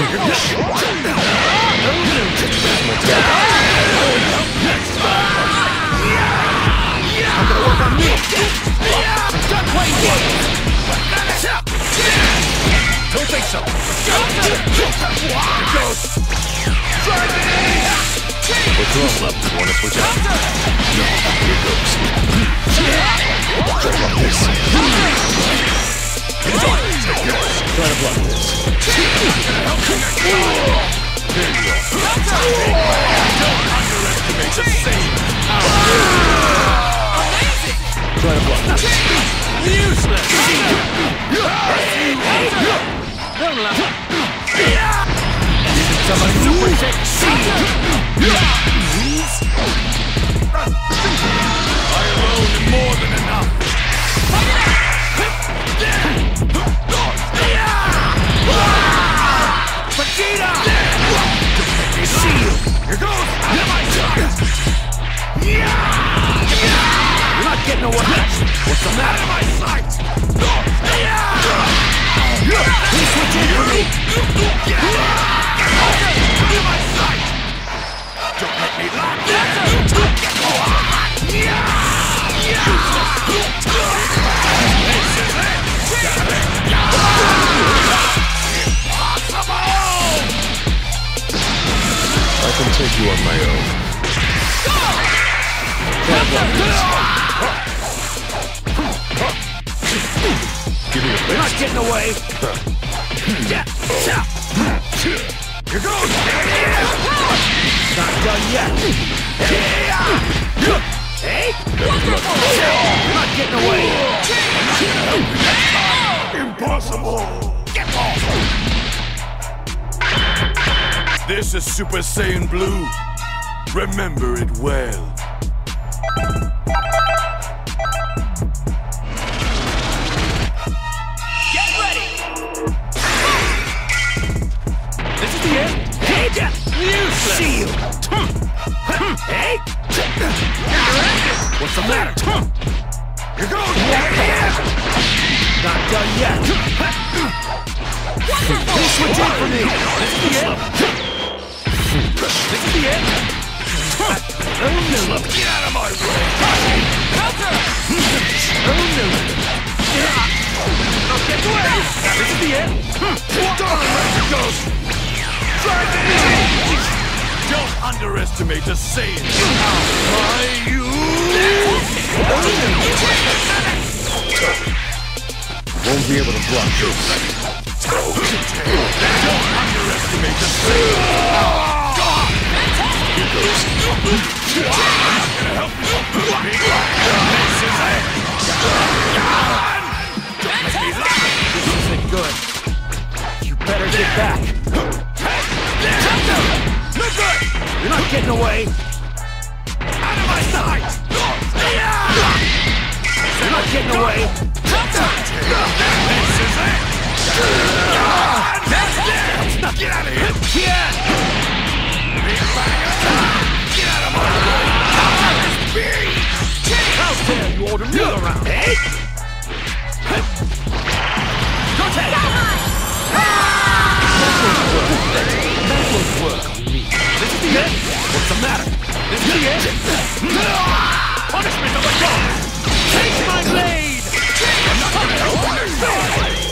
gonna work on me. I'm done playing games. Don't think so. Here goes. What's wrong, love? Wanna switch out? No, here goes. Try to block this. Try to block this. There you go. Don't underestimate the same power. Try to block this. Useless. Somebody super sexy. I alone am more than enough. Vegeta! See you. Here goes. Out of my sight. You're not getting away. What's the matter? Out of my sight. Please switch in for me. Out of my sight. Don't let me lock that. I can take you on my own. Give me a You're not getting away. Here goes. Not done yet. Hey! You're not getting away. Impossible. Get off. This is Super Saiyan Blue. Remember it well. Get ready. This is the end. Hey, useless. See you. Hey. What's the matter? Here goes. Not done yet. Please switch in for me. This is the end. This is the end. Oh no! Get out of my way! Counter! Oh no! Don't get away! This is the end. Darn, where it goes! Don't underestimate the Saiyans. You! Won't be able to block this. Don't underestimate the Saiyans. Here goes. I'm gonna help you. This is it. Don't make me laugh. This isn't good. You better get back. No good. You're not getting away. Out of my sight. You're not getting away. This is it. Get out of here. Yeah. Get out of my way! How dare you order me around? Hey! Go take it! That won't work on me. This is the end? What's the matter? This is the end? Punishment of the gods! Take my blade! I'm not gonna help on their side!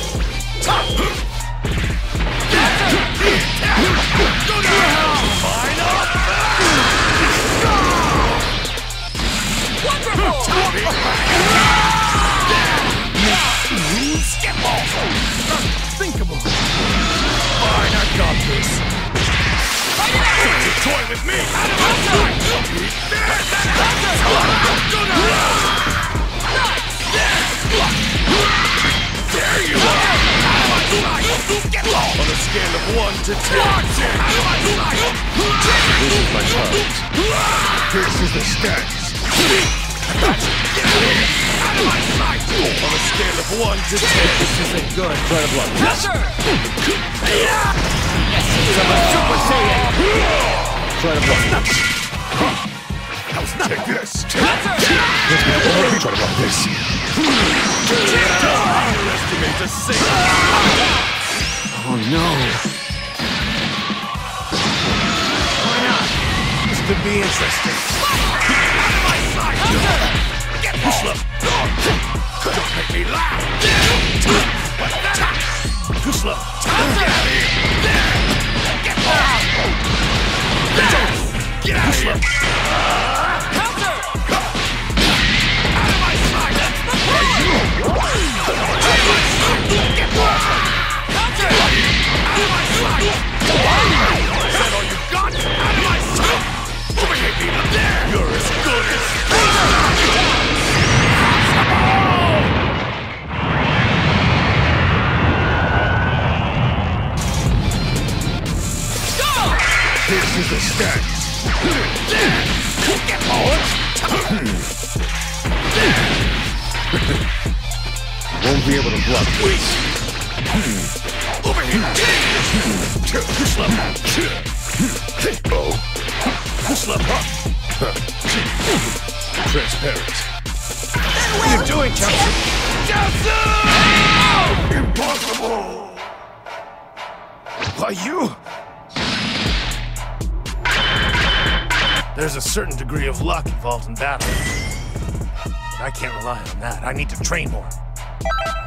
Go down! Mine up! Wonderful! Skip off! Unthinkable! Fine, I got this! Don't you toy with me! Out of my sight! There you are! Get lost! On a scale of 1 to 10. This is my target. This is the stats. Out of my sight! On a scale of 1 to 10. This isn't good. Try to block this. Pressure! I'm a Super Saiyan! Try to block this. Take this! Try to block this. Don't underestimate the Saiyan! Oh no. interesting. Out of my sight! Get slow! Don't make me laugh! Too slow! Get out of here! Get out! Get out of here! Counter! Out of my sight! Get out! Counter! Out of my sight! Is that all you got? Out of my sight! Overtake me up there! You're as good as... This is the stance. Get forward. Won't be able to block this. Over here. Oh. Transparent. What are you doing, Chelsea? Chelsea! Impossible! Why, you? There's a certain degree of luck involved in battle. But I can't rely on that. I need to train more.